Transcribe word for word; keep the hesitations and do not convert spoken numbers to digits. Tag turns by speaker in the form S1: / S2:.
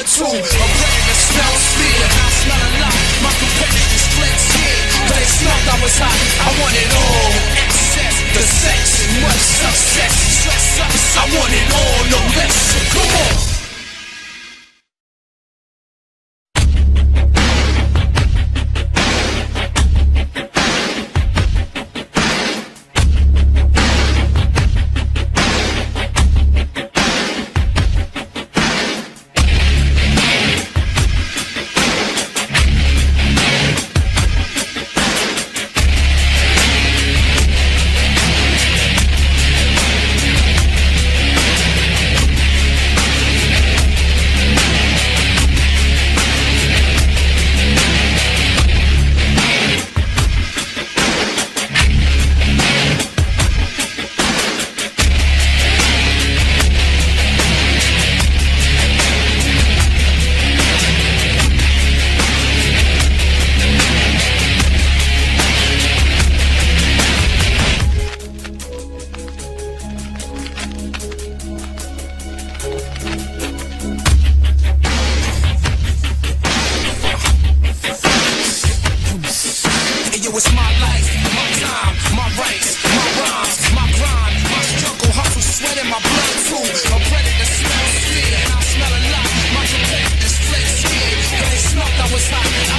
S1: blood too. I'm ready to smell fear. I smell a lot. My competitors flex here. But they smelled I was hot. I want it all. Excess, the sex, much success. Stress up. I want it all, no less. Come on. It's my life, my time, my rights, my rhymes, my grind, my struggle, hustle, sweat in my blood too. I'm ready to smell fear, and I smell a lot. My competitors flex here, cause they smelled I was hot.